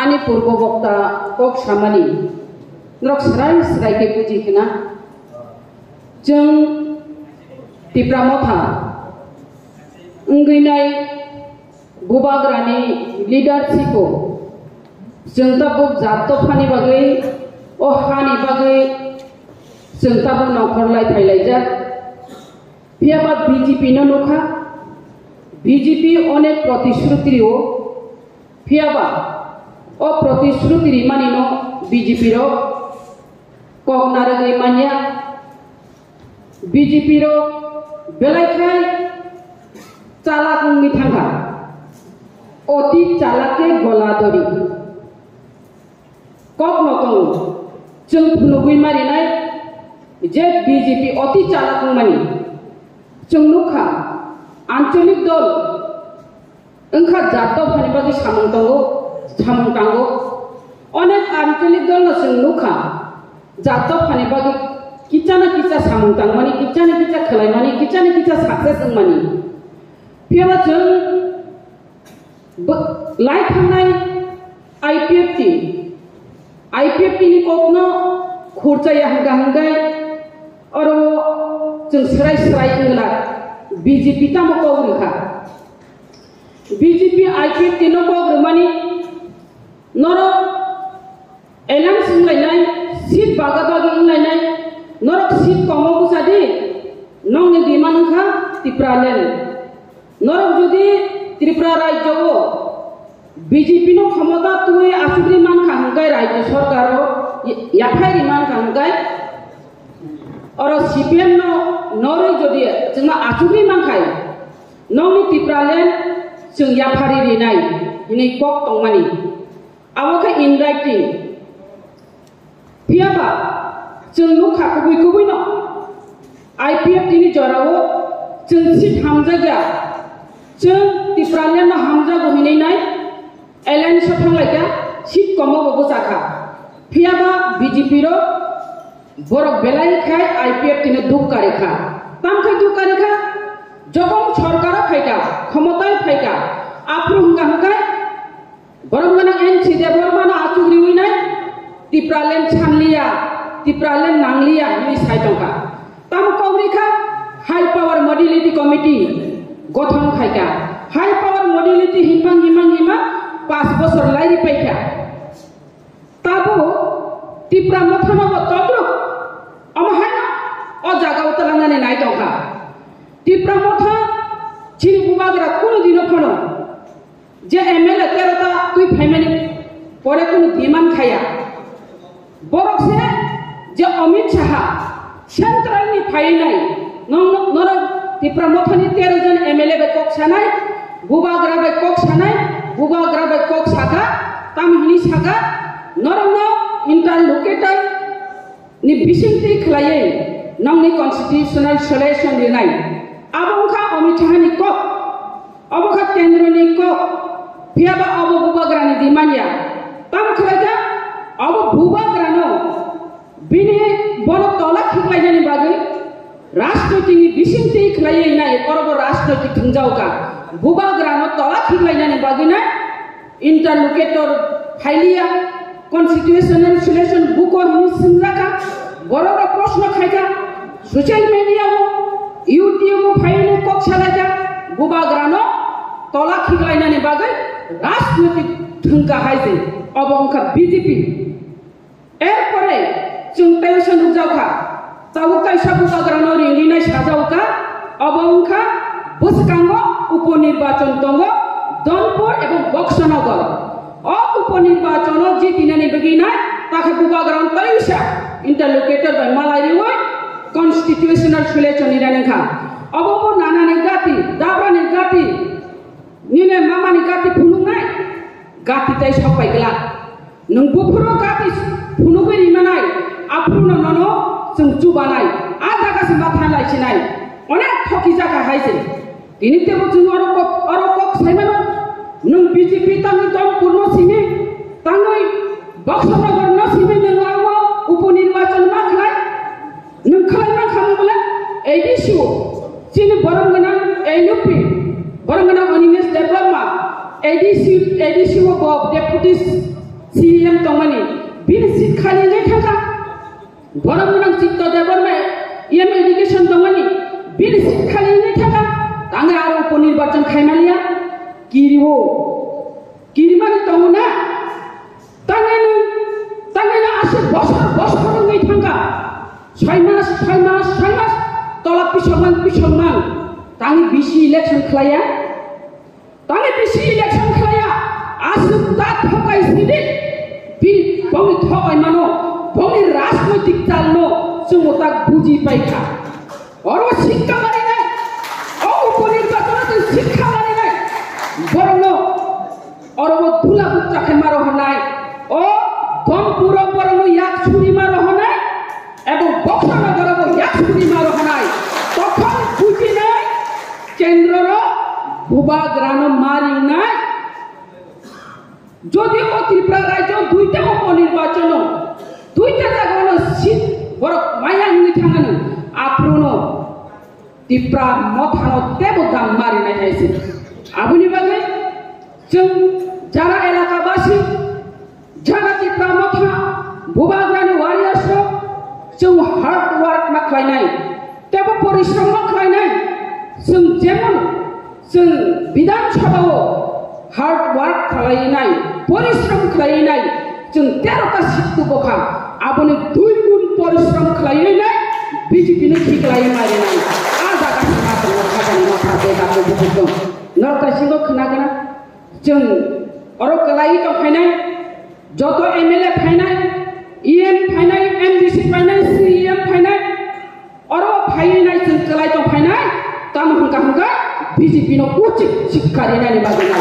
ani purbo bokta kok samani nrok serai ke puji kena jeng tipramotha nginai bubagrani leadership ko jengta buk jatto phani bagai o hani bagai jengta buk nokor lai thailai ja piaba BJP no nokha BJP অনেক প্রতিশ্রুতিও ফিয়াবা ও প্রতিশ্রুতির মানিনো BJP র কগনারে মানিয়া BJP র বেলাইখাই চালাকুঙ্গি থাঙ্গা অতি চালাকে গলাদরি কগনতং जों फुनुगुइ मारिनाय जे BJP অতি চালাকুং মানি जों नुखा आंचलिक दल ओंखा जात फानि बागै सामंतांगो अनेक आंचलिक दल जों नुखा जात फानि बागै किचाना किचा सामंतां मानि किचाना किचा खलाय मानि किचाना किचा सक्सेस मानि फियाबा जों लाइ थांनाय IPFT नि kokno khurchaya hanggai oro जों serai ngला BJP tamo kogrikha BJP IPFT no kogrmani noro elang singlainai seat bagabagi inglainai norok seat komo busadi nongni dimanungkha tipralen norok jodi Tripura rajyo BJP no ক্ষমতা তুই আসুগ্রি মান খাঙ্গাই রাজ্য সরকার ইয়াফাইরি মান খাঙ্গাই और CPM no नोरे जदि जोंना आसुग्रि मानखाय नोंनि तिप्रालेन जों याफारि रिनाय दिनै कक तंमानि आवखै इन राइटिं फियाबा जों नुखा गुबै न IPFT नि जराव जों सिट हामजागा जों तिप्रालेन हामजा गहिनाय एलायन्स थांलायगा सिट कमो बगुसाखा फियाबा BJP रो borok belai khai IPFT ne duk karekha tamkai duk karekha jokon sorkar phaika khomotai phaika apru hangkai borok mana NC de borok mana achugri uinai tipralen chanlia tipralen nanglia ni saitongka tam kongrekha high power modality committee gothon khaika high power modality himang 5 বছর lairi paikha tabo tipra mothama todruk amahana o jaga utalangane nai tongka tipra motha chiri bubagra kono dino phono je MLA terota tui family pore kono diman khaya borok se je Amit Shah central ni phainai noro tipra motha ni 13 jon MLA be kok sanai bubagra be kok sanai bubagra be kok saga tamhini saga norno interlocutor ni bisinti khlaye nongni constitutional solution dinai abongkha Amit Shah ni kok abongkha kendro ni kok phiaba abo bubagra ni dimanya tam khlaja abo bubagra no bini bono tola khiklai ni bagai rashtroti ni bisinti khlaye nai korbo rashtroti thungjauka bubagra no tola khiklai ni bagai na interlocutor phailia constitutional solution buko ni sinraka borora proshno khaika social media o YouTube faile kok salaja bubagrano tola khiglaina ni bagai rajnaitik thungka haise obongkha BJP erpore chung tension ujauka taukai sabubagrano ringinai sajauka obongkha buskango উপনির্বাচন tongo donpur ebong boxonagar उपनिर्वाचन जी दिननि बगिना ताखे बुबाग्राम तैसा interlocutor by मालायरिवै constitutional selection निरानखा अबो नानानि गाति दाब्रानि गाति निने मामानि गाति फुनुनाय गाति तै सपायगला नों बुफुरो गाति फुनुबै रिमानाय आफुनो ननो जों जुबानाय आ जागासिम बाथ्रा लायसिनाय अनेक थकि जागा हायसे दिनितेबो जों अरो कक सायमानो नों BJP तांनि दम पूर्ण सिमे तांगै बक्सनगर न सिमे नङावो उपनिर्वाचन मा खलाय नों खलायना खामबोला एडिसि चिनि बरंगना LUP बरंगना अनिमेश देवबर्मा एडिसि वो deputy CM tongmani bin sit khali ngai thaka borang borang chitta debar me EM education tongmani bin sit khali ngai thaka tanga aro uponirbachan khaimaliya kirimani tongna tangena ase bosor ngai thanga 6 mas tolak pisongman tangi bisi election khlaya asuk tat thokai sidi bil bongi thokai mano bongi রাজনৈতিক চালনো সুমতা বুঝি পাইখা or শিক্ষা মারি নাই ও উপনির্বাচনে শিক্ষা মারি নাই বরং অর ধুলা বুচ্চাকে মারো নাই ও দমপুর বরং এক ছুরি মারো নাই এবং বক্সনগর এক ছুরি মারো নাই তখন বুঝি নাই কেন্দ্রর ভূভাগ্রাণ মারি নাই যদিও ত্রিপুরা রাজ্য দুইটা উপনির্বাচন দুইটা জায়গায় সিট বড় মায়া নিয়ে থাকানো আপ্রনো ত্রিপুরা মথানো তেব দাম মারি নাই হাইছে আবুনি বাগে जों যারা এলাকাবাসী যারা ত্রিপুরা মথা ভূভাগ্রাণ ওয়ারিয়ার্স जों हार्ड वर्क मा खालायनाय तेब परिश्रम मा खालायनाय जों जेमन जों विधान सभाव हार्ड वर्क खालायनाय परिश्रम खालायनाय जों 13टा सीट बखा आबनि 2 गुण परिश्रम खालायनाय बीजेपी ने खिखलाय मारिनाय आ जागा मात्र खाजानि माथा बेगाखौ बुझदों नरता सिंगो खोनागोना जों अरो कलाई तो फायनाय जत एमएलए फायनाय EM फायनाय MDC फायनाय CEM फायनाय अरो फायनाय जों कलाई तो फायनाय ताम हंका बीजेपी नो उचित शिक्षा रेनानि बागैना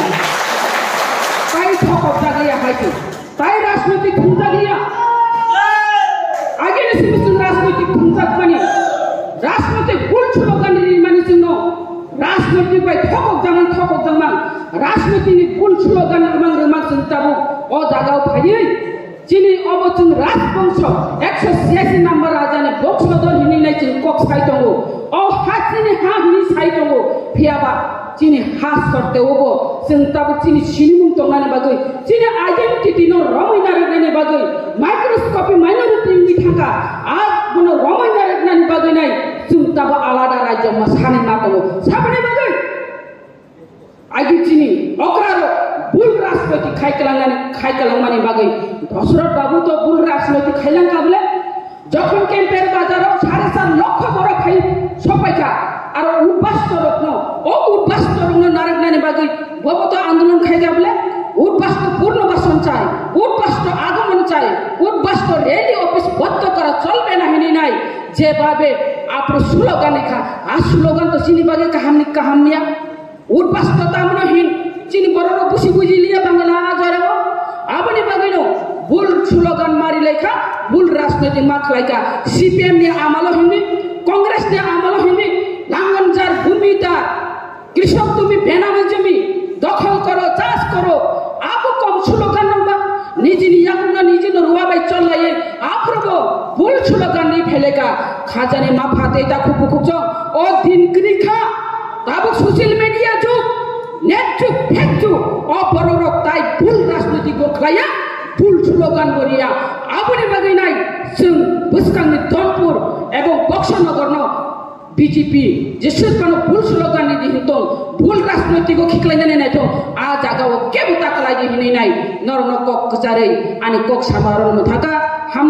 ताई थकब जागैया हायथि ताई राजनैतिक खुंजा गैया आगे निसिम राजनैतिक खुंजा माने राजनैतिक बुल स्लोगान माने जोंनो राजनैतिक बाय थकब जामान राजनैतिक बुल स्लोगान रमां जों ताबो अ जागाव फायै जिनि अबचन राजवंश 186 नम्बर राजानि बक्सदर हिनिनाय जों कक साइतंगो अ हाथिनि हा हिनि साइतंगो फियाबा जिनि हा सरते ओबो जों ताबो जिनि सिनिमुं तंनानि बागै जिनि आइडेन्टिटी नो रमायना रेनानि बागै माइक्रोस्कोपि माइनरिटी नि थाका आ गुनो रमायना रेनानि बागै नाय जों ताबो आलादा राज्य मा सानै नातंगो साबने बागै आइदि जिनि अक्रारो बुल राजनैतिक खाइकलांमानि बागै दशरथ बाबू तो बुल राजनैतिक खाइलां काबले যখন ক্যাম্পের বাজারও 4.5 লক্ষ বড় খাই সপাইকা আর উদ্বাস্ত রত্ন ও উদ্বাস্ত রত্ন নারকনানি বাগৈ গবত আন্দোলন খাই যাবলে উদ্বাস্ত পূর্ণবাসন চাই উদ্বাস্ত আগমন চাই উদ্বাস্ত রেলি অফিস বন্ধ করা চলবে না হিনি নাই যেভাবে আপনি স্লোগান লেখা আর স্লোগান তো চিনি বাগে কাহামনিয়া উদ্বাস্ত তামনহীন চিনি বড় বুঝি লিয়া বাংলা আজরাও আপনি বাগৈনো बुल स्लोगान मारी लेखा बुल राजनैतिक माखलाइका CPM ने आमालो हिंदी कांग्रेस ने आमालो हिंदी लांगनजार भूमिदार कृषक तुम्हें बेनामी जमी दखल करो चाष करो आप कम स्लोगान नंबर निजिनी याकुना निजिनो रुआ बाई चल लाये आफरबो बुल स्लोगान नहीं फैलेगा खाजाने माफाते ता खुपु खुपजो ओ दिन क्रिखा ताबो सोशल मीडिया जुग नेट जुग फेक जुग ओ बरोरो ताई बुल राजनैतिक गोखलाया बुल स्लोगान बरिया आबनि बागै नाय जों बसकांनि धनपुर एवं बक्सनगरनो बीजेपी जेसेबानो बुल स्लोगान नि दिहितो बुल राजनैतिक खिखलायनानै नायथ आ जागाव केबो ताकलाय दिहिनै नाय नरनो कक कचारै आनि कक सामारन थाका